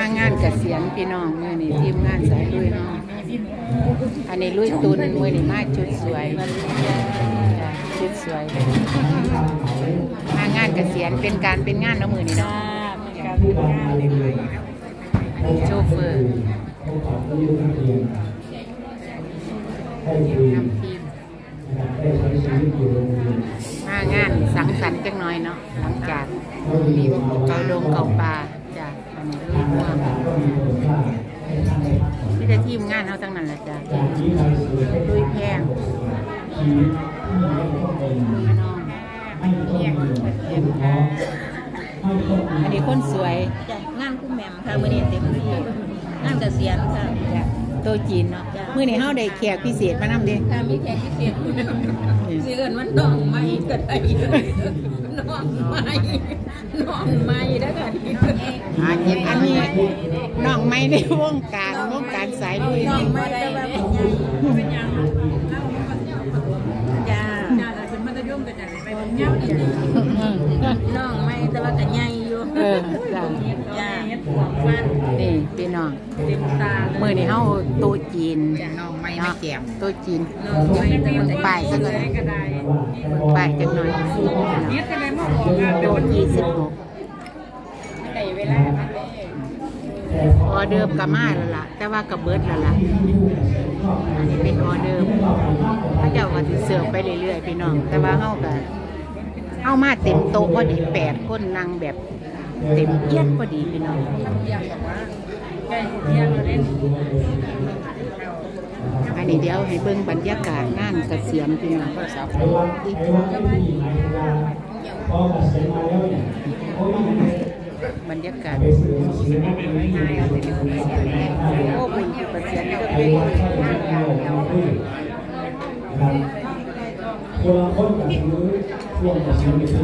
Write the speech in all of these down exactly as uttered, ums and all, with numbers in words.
างานเกษียณพี่น้องมือนี่ทีมงานสายลุยน้องอันนี้ลุยตุนมือนี่มาชุดสวยชุดสวยมางานเกษียณเป็นการเป็นงานเนาะมือนี่เนาะโชเฟอร์นำทีมมางานสังสรรค์จังน้อยเนาะหลังจากเกาดงเกาป่าจ้ะอันนี้ลุยม่วงที่จะทีมงานเขาตั้งนั้นแหละจ้ะลุยแพงลุยน้องอันนี้คนสวยงานคู่แหม่มค่ะมื่อนี้เต็มที่งานเกษียณค่ะโตจีนเนาะมื่อนี้เฮาได้แขกพิเศษมานำดิค่ะมีแขกพิเศษเสื่อนมันน้องไม้ก็ได้น้องไม้น้องไม้แล้วกันอันนี้อันนี้น้องไม้ในวงการวงการสายลุยน้องไม้แต่ว่าเป็นยังเป็นยังจ้าจ้าแต่เป็นมัธยมก็จะไปเป็นเงาน้องไม้แต่ว่าก็ใหญ่อยู่เออจ้าจ้าฟันนี่พี่น้องเต็มตามื่อนี้เฮาโตจีนน้องไม้ไม่แจ่มโตจีนป้ายสักหน่อยป้ายจังหน่อยโตยี่สิบหกออเดิมกับมาแล้วล่ะแต่ว่ากับเบิร์ดแล้วล่ะอันนี้เป็นออเดิมเขาเจ้าก็จะเสิร์ฟไปเรื่อยๆพี่น้องแต่ว่าเฮาก็เฮามาเต็มโต๊ะพอดีแปดคนนั่งแบบเต็มเอียดพอดีพี่น้องอันนี้เดี๋ยวให้เบิ่งบรรยากาศงานเกษียณพี่น้องก็สาวบรรยากาศโอ้เป็นที่เกษียณก็เป็นคนละคนกับซื้อช่วงกับซื้อซื้อ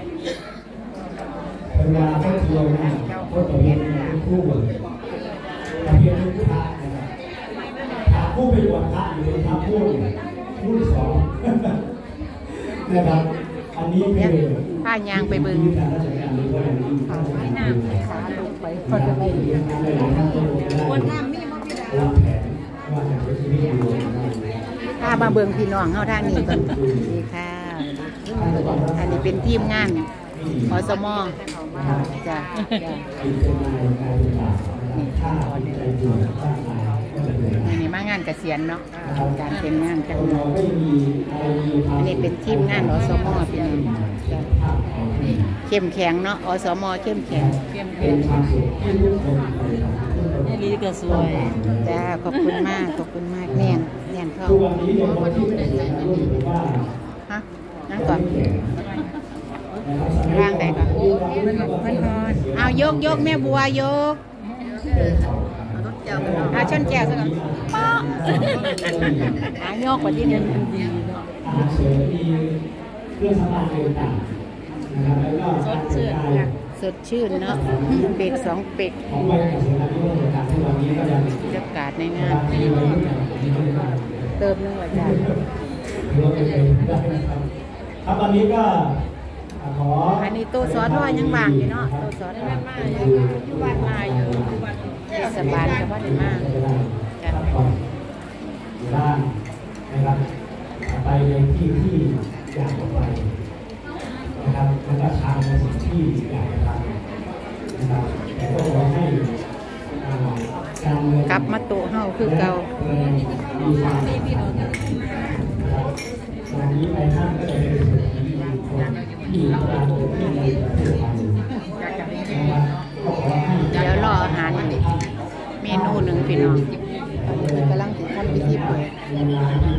เวลาเขาเที่ยวนะเขาจะเรียนคู่เลยแต่เพียงคู่พระนะครับพระคู่เป็นวันพระอยู่เป็นพระคู่คู่สองนะครับอันนี้คือผ้ายางไปเบิ่งขาลงไปพอจะไปวันน้ำมีมั้งพี่ดาวถ้ามาเบิ่งพี่น้องเข้าทางนี้ก่อนดีค่ะอันนี้เป็นทีมงานอสมจ้ะนี่มางานเกษียณเนาะการเป็นงานกันอันนี้เป็นทีมงานอสมพี่น้องเข้มแข็งเนาะอสมเข้มแข็งเข้มแข็งนี่ลีก็สวยจ้าขอบคุณมากขอบคุณมากแน่นแน่นเข้าฮะนั่งก่อนร่างใดก่อนเอายกยกแม่บัวยกเอาช้อนแก้วซะก่อนป๊อกหายกกว่าที่เดิมสดชื่นสดชื่นเนาะเปกสองเปกบรรยากาศในงานเติมนึงว่าจ้าครับตอนนี้ก็ขออันนี้ตู้ซอสทอดยังบางอยู่เนาะตู้ซอสทอดอยู่บ้านมาอยู่เทศบาลก็ว่าได้มากจ้ะบ้านนะครับไปในที่ที่อยากไปนะครับมันก็ทำในสิ่งที่อยากทำนะครับแต่ก็ขอให้กลับมาโตเฮาคือเก่าวันนี้ไปท่านก็จะเป็นที่การเดินทางในประเทศไทยเดี๋ยวรออาหารเมนูหนึ่งพี่น้องกำลังทำพิธีเปิด